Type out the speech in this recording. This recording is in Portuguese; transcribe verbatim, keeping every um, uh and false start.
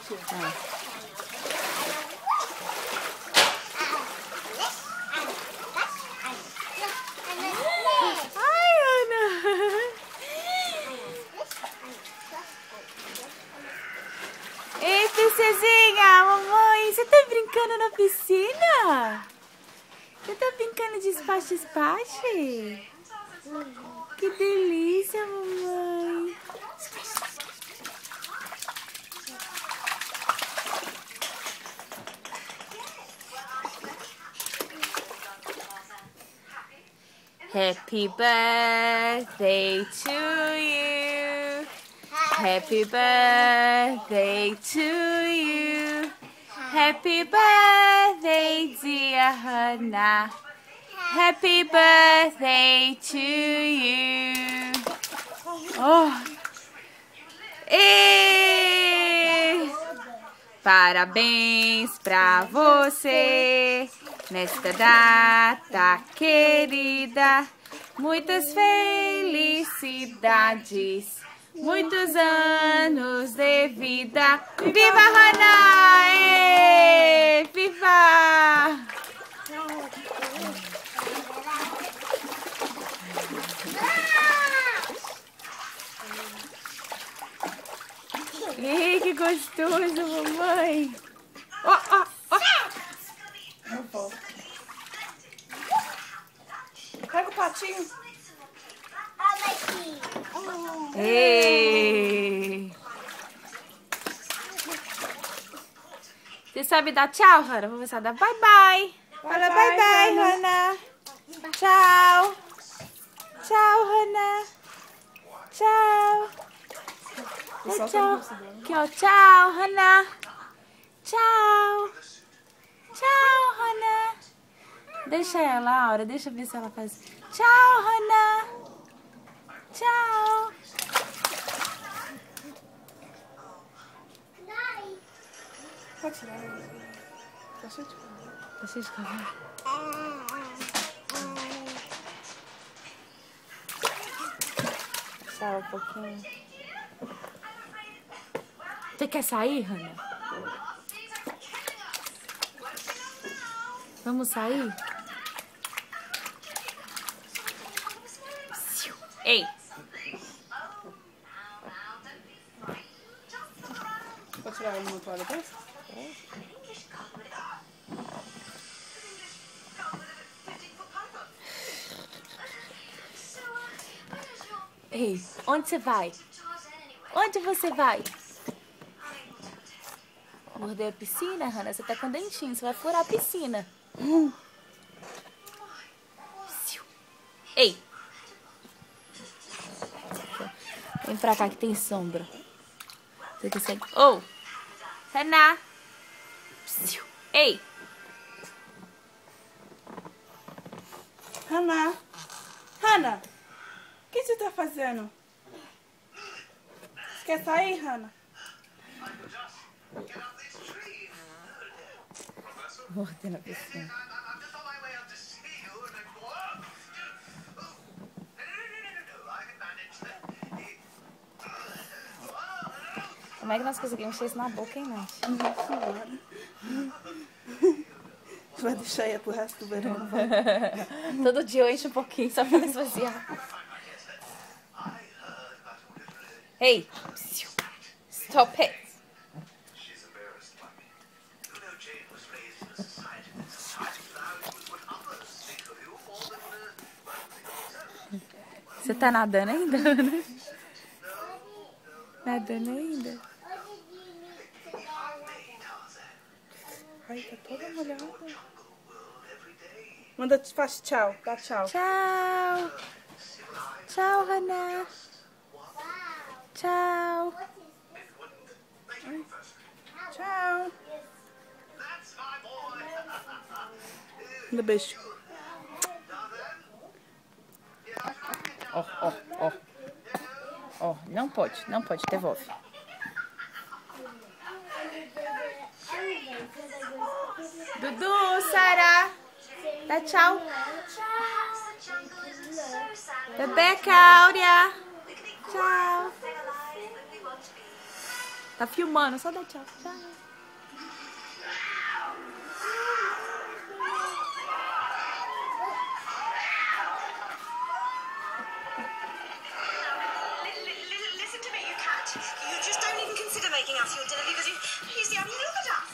Ah. Ei, princesinha, mamãe, você tá brincando na piscina? Você tá brincando de espaço-espaço? Que delícia, mamãe. Happy birthday to you. Happy birthday to you. Happy birthday, dear Hannah. Happy birthday to you. Oh. E... Parabéns pra você nesta data querida. Muitas felicidades. Muitos anos de vida. Viva Hannah! Ê, viva! Ei, que gostoso, mamãe! Ó, ó, ó! Pega o patinho. Ei! Você sabe dar tchau, Hannah? Vamos ver se ela dá bye bye. Fala bye bye, Hannah. Tchau. Tchau, Hannah. Tchau. Dá tchau. Aqui, ó. Tchau, Hannah. Tchau. Tchau, Hannah. Deixa ela, Aura. Deixa eu ver se ela faz. Tchau, Hannah. Tchau. Pode tirar. Tá cheio de cabelo. Tá cheio de cabelo. Tchau, um pouquinho. Você quer sair, Hannah? Vamos sair? Ei! Pode tirar ele numa toalha dessa? É. Ei, onde você vai? Onde você vai? Morder a piscina, Hannah? Você tá com dentinho, você vai furar a piscina. Hum. Ei! Vem pra cá que tem sombra. Você consegue... Oh! Hannah! Ei! Hannah! Hannah! O que você tá fazendo? Você quer sair, Hannah? Morder na piscina. Como é que nós conseguimos encher isso na boca, hein, Nath? Vai deixar aí pro resto do verão, não vai? Todo dia eu encho um pouquinho só pra esvaziar. Hey! Stop it! Você tá nadando ainda, Ana? Nadando ainda? Ai, tá toda molhada. Manda, faz tchau. Dá tchau. Tchau. Tchau, Hannah. Tchau. Ai. Tchau. Manda beijo. Ó, ó, ó. Ó, não pode, não pode, devolve. Dudu, Sara. Dá tchau. Rebeca, Áurea. Tchau. Tá filmando, só dá tchau. Tchau. Listen to me, you can't. You just don't even consider making us your dinner because you, you see, I've looked at us.